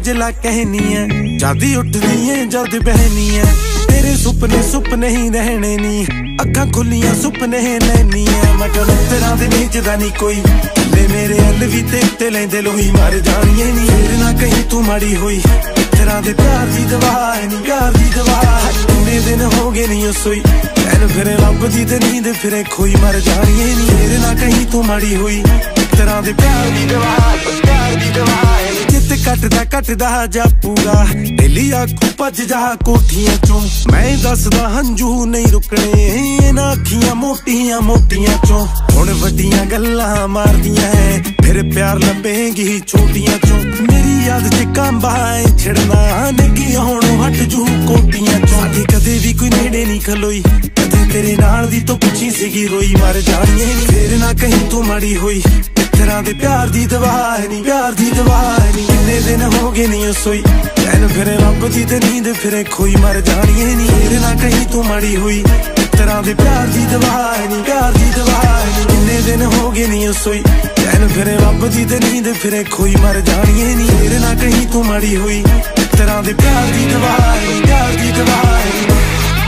ओझला कहनी है, जद उठनी है जद बहनी है। तेरे सुपने सुपने ही रहने नी, अखां खुलियां सुपने लैनी है। मैं कहूं तेरा दे भेजदा नहीं कोई, ले मेरे हल भी ते लेंदे लोही मर जानिए नी। फिर ना कहीं तू माड़ी होई, तेरा दे प्यार दी दवा है नी, प्यार दी दवा। कितने दिन हो गए नहीं सोई, चैन फिर रब दी ते नींद फिर खोई मर जानिए नी। फिर ना कहीं तू माड़ी होई, तेरा दे प्यार दी दवा, प्यार दी दवा। जित कटदा जा पूरा, डेली आखू भज जा कोठियां चों। मैं दसदा हंजू नहीं रुकने, ना अखियां मोटियां मोटियां चों। हुण वड्डियां गल्लां मारदियां है, फिर प्यार लभेगी छोटियां चों। मेरी याद च कांबाए छिड़ना, निकी होणों हट जू कोटियां चों। साडी कदे भी कोई नेड़े नहीं खलोई, कदे तेरे नाल दी तो पुछी सीगी रोई मर जानिए नी। फिर ना कहीं तू माड़ी होई, तेरा दे प्यार दी दवा है नी, प्यार दी दवा है नी। कितने दिन हो गए नहीं सोई, चैन फिर रब दी ते नींद फिर खोई मर जानिए नी। फिर ना कहीं तू माड़ी होई, तेरा दे प्यार दी दवा है नी, प्यार दी दवा है नी। कितने दिन हो गए नहीं सोई, चैन फिर रब दी ते नींद फिर खोई मर जानिए नी। फिर ना कहीं तू माड़ी होई, तेरा दे प्यार दी दवा है नी, प्यार दी दवा है नी।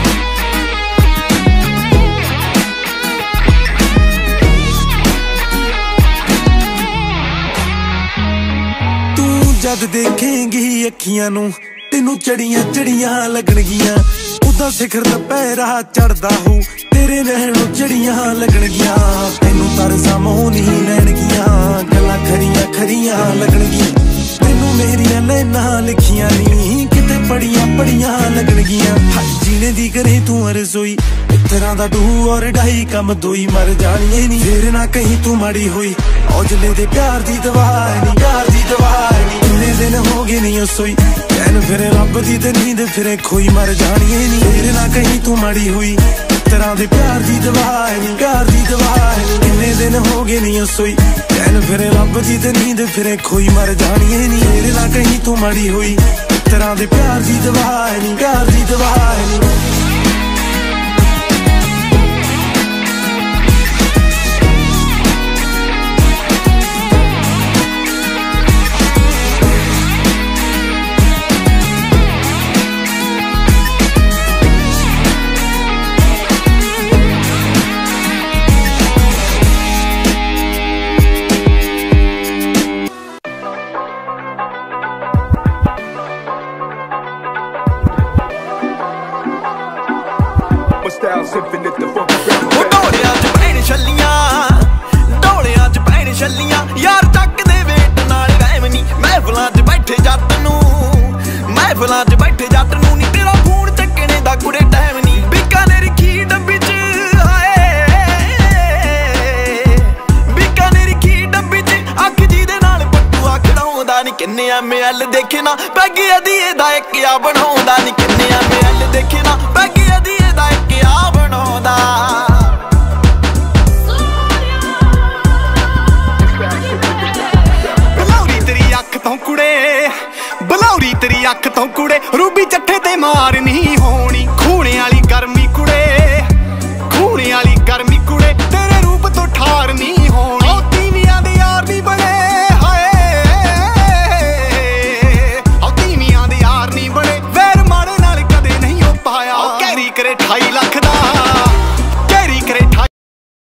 जद देखेंगी अखियां नू, तेनू चढ़ियां चढ़ियां लगणगियां। उदा सिखर दुपहरा चढ़दा हो, तेरे नैनों चढ़ियां लगणगियां। तेनू तरसा मोह नहीं लैणगियां, गल्लां खरियां खरियां लगणगियां। तेनू मेरियां लैना लिखियां नी, किते पढ़ियां पढ़ियां लगणगियां। हाय जीने दी करे तू अरज़ोई, तेरा दा डू और ढाई कम दोई मर जानिए नी। फिर ना कहीं तू माड़ी होई, औजले दे प्यार दी दवा है नी, प्यार दी दवा है नी। कितने दिन हो गए नहीं सोई, चैन फिर रब दी ते नींद फिर खोई मर जानिए नी। फिर ना कहीं तू माड़ी होई, तेरा दे प्यार दी दवा है नी, प्यार दी दवा है नी। कितने दिन हो गए नहीं सोई, चैन फिर रब दी ते नींद फिर खोई मर जानिए नी। फिर ना कहीं तू माड़ी होई, तेरा दे प्यार दी दवा है नी, प्यार दी दवा है नी। डोलियां च भैन छल्लियां, डोलियां च भैन छल्लियां। यार चक दे वेट नाल गैम नी, महफिलां च बैठे जट नू, महफिलां च बैठे जट नू नी। तेरा फोन चक्कने दा कुड़े टाइम नी, बीकानेर खी डब्बी च हाए, बीकानेर खी डब्बी च अख जी दे नाल पट्टूआ खड़ाउंदा नी। किन्ने ML देखे ना पैग अधीए दा इक आ बनाउंदा नी। किन्ने ML देखे ना पैग अधीए दा इक आ बनाउंदा। बलौरी तेरी अख तो कुड़े, बलौरी तेरी अख तो कुड़े, रूबी चट्ठे ते मार नहीं होनी। खूने वाली गर्मी कुड़े, खूने वाली गर्मी कुड़े, तेरे रूप तो ठार नहीं होनी। ओ तीवियां दे यार नहीं बने, तीवियां दे यार नहीं बने। वैर माड़े नाल कदे नहीं हो पाया, कैरी करे 28 लाख दा।